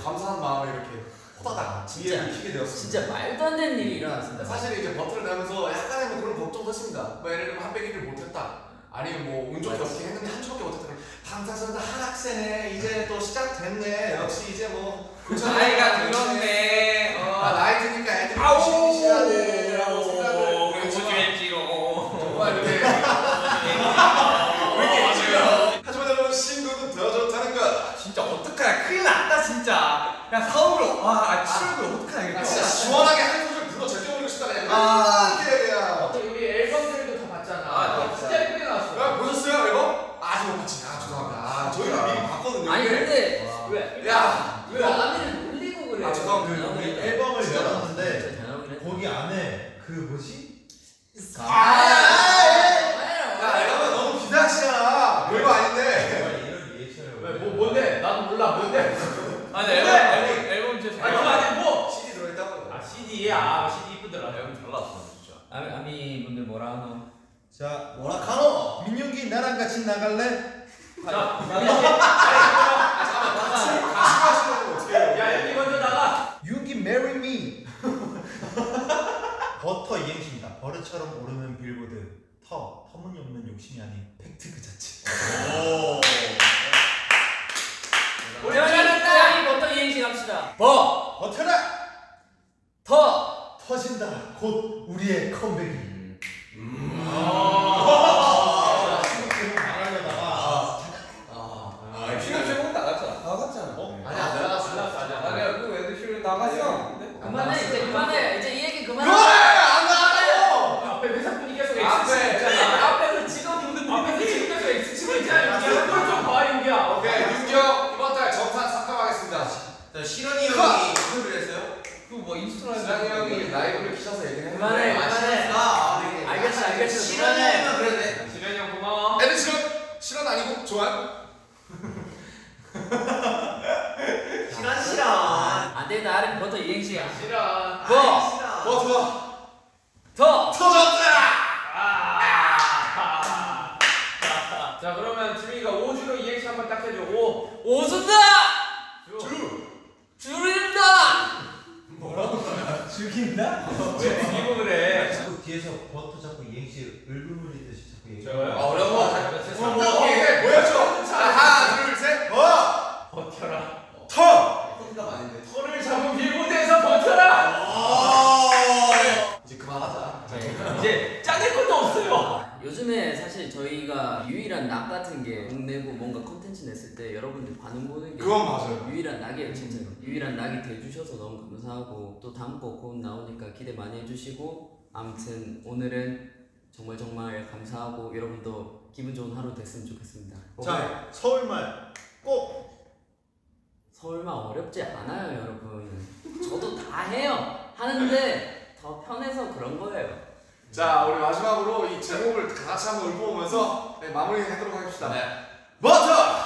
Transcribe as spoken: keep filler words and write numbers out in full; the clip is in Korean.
감사한 마음에 이렇게 호다닥 지혜를 키게 되었습니다. 진짜 말도 안 되는 일이 일어났습니다. 사실 이제 버튼을 달면서 약간의 뭐 그런 걱정도 했습니다. 뭐 예를 들면 한 백일을 못했다. 아니면 뭐 운 좋게 어떻게 했는데 한 주밖에 못했다. 방탄소년단 하락세네. 이제 또 시작됐네. 역시 이제 뭐 나이가 들었네. 어. 아 나이 드니까 애들이 아우 시시해야 돼라고 생각을 오지겠지로 정말 이렇게 하지만 여러분 신곡은 더 좋다는 거. 진짜 어떡하냐. 큰일 났다 진짜. 야 서울 와 출근 어떡하냐. 아, 진짜 시원하게 한 소절 불러 제껴버리고 싶다 그냥. 아. 이렇게 그냥. 우리 앨범들도 다 봤잖아. 아, 진짜 예쁘게 나왔어. 야, 보셨어요 앨범? 아직 못 봤지. 아 죄송합니다. 아, 저희는 미리 봤거든요. 아니 근데 와. 왜? 야, 왜 아미를 놀리고 그래? 아, 죄송합니다. 우리 앨범을 열었는데 거기 안에 그 뭐지? 아, 야, 앨범은 너무 비상시야. 별거 아닌데. 이런 리액션을 왜, 뭐, 뭔데? 나도 몰라. 뭔데? 아니 앨범 앨범 앨범 진짜 아니, 잘 그거 아니, 뭐? 씨디 들어있다고. 아, 씨디야. 씨디 이쁘더라. 앨범 잘 나왔어 진짜. 아미 아미 분들 뭐라 하노? 자, 뭐라 카노? 민윤기 나랑 같이 나갈래? 자, 같이 가시는 거 어떻게 해요? 야, 여기 먼저 나가. 윤기 marry me. 버터 이행시입니다. 버릇처럼 오르는 빌보드. 터, 터무니없는 욕심이 아닌 팩트 그 자체. 오. 우리 고양이 버터 이행시 갑시다. 버, 버텨라! 터, 터진다. 곧 우리의 컴백이. 음. 아, 나가려다가 아, 신혼 제목 나갔잖아. 나갔잖아. 어? 아니야, 안 나갔어. 안 나왔어, 아직 안 아니야 나왔어. 그 애들 실은 나갔어. 그만해 이제 그만해 이제 이 얘기 그만해. 그만해! 안 나갔다고! 앞에 회사분이 계속 X 앞에. 치고 있잖아. 앞에서 직원 분들 앞에서 지금 계속 X 치고 있잖아. 이걸 좀 봐, 윤기야. 오케이, 윤경 이번 달 정산 삭감하겠습니다. 자 실현이 형이 인터뷰를 했어요? 그뭐 인스타라이브. 지랑이 형이 라이브를 키셔서 얘기를 그만해 했는데 그만해. 아, 알겠어 알겠어. 실현이 형이면 그만해. 그러네. 지련이 형 고마워. 애들 실현! 실현 아니고 좋아요? 실현 실현. 안돼 나는 버터 이행시야. 지련. 버, 뭐 좋아? 터. 터졌다! 아. 자, 그러면 지민이가 오 주로 이행시 한번 딱 해줘. 오. 오순다. 주. 줄인다. 죽인다? 왜 비고 그래? 자꾸 뒤에서 버터 자꾸 이행시 을불물리듯이 자꾸 얘기해. 저요? 아, 어려워. 뭐, 뭐, 뭐, 오케이, 보여줘! 자, 하나, 둘, 셋, 버! 버텨라. 터! 톤감 아닌데. 털을 잡은 빌보드에서 버텨라. 이제 그만하자. 이제 짜낼 것도 없어요. 요즘에 사실 저희가 유일한 낙 같은 게 내고 뭔가 컨텐츠 냈을 때 여러분들 반응 보는 게 그건 맞아요. 유일한 낙이에요 진짜. 유일한 낙이 돼주셔서 너무 감사하고 또 다음 거 곧 나오니까 기대 많이 해주시고 아무튼 오늘은 정말 정말 감사하고 여러분도 기분 좋은 하루 됐으면 좋겠습니다. 자, 서울말 꼭! 서울말 어렵지 않아요 여러분. 저도 다 해요. 하는데 더 편해서 그런 거예요. 자, 우리 마지막으로 이 제목을 다 같이 한번 읊어보면서 네, 마무리하도록 하겠습니다. 네. 버터!